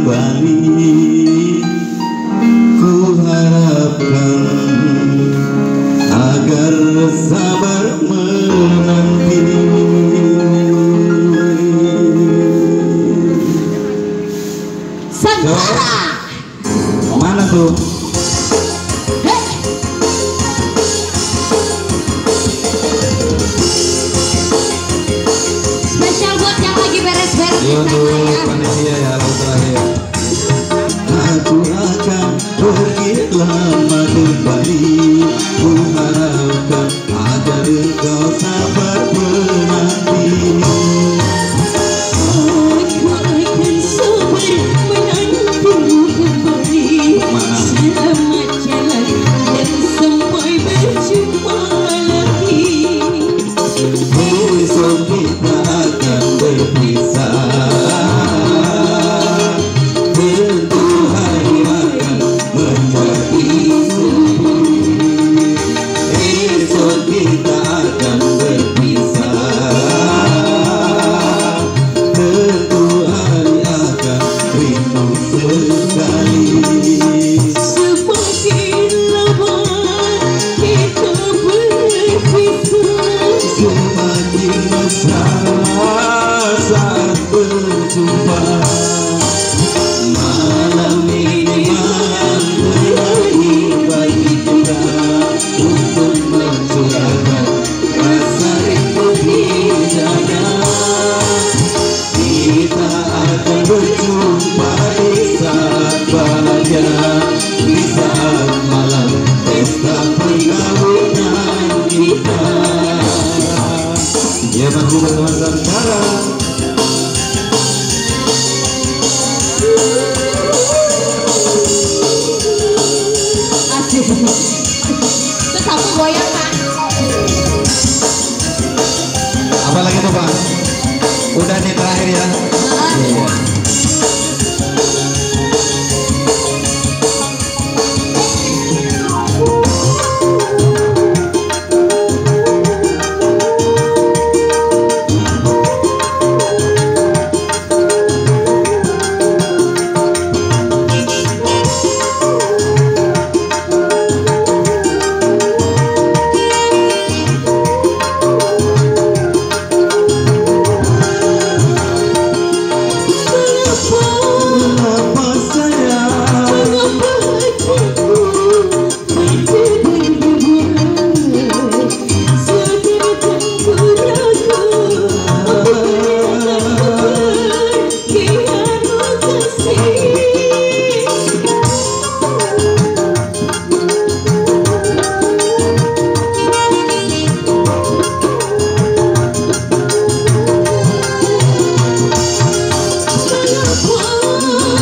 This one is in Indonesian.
kembali. Ku harapkan agar sabar menanti. Santara. Mana tuh? Spesial buat yang lagi beres-beres di sana ya. Panitia ya, lagu terakhir. Aku akan pergi lama kembali. Ku harapkan agar engkau sabar menanti. Aku akan sabar menantimu kembali. Selamat jalan dan sampai berjumpa lagi. Besok kita akan berpisah. Tentu hari akan menjadi sepi. Besok kita akan berpisah. Tentu hari akan rindu sekali. Semakin lama kita berpisah, Semakin mesra saat berjumpa. Malam ini malam terakhir bagi kita untuk mencurahkan rasa rindu di dada. Kita akan berjumpa di saat bahagia, di saat malam pesta perkawinan kita. Ya masih bersama Santara. asik. Terus aku goyang kan? Apa lagi tuh Pak? Udah nih terakhir ya. Iya. Mengapa sayang? Mengapa hatiku berdebar-debar? Seakan ku ragu kianmu kasih. Mengapa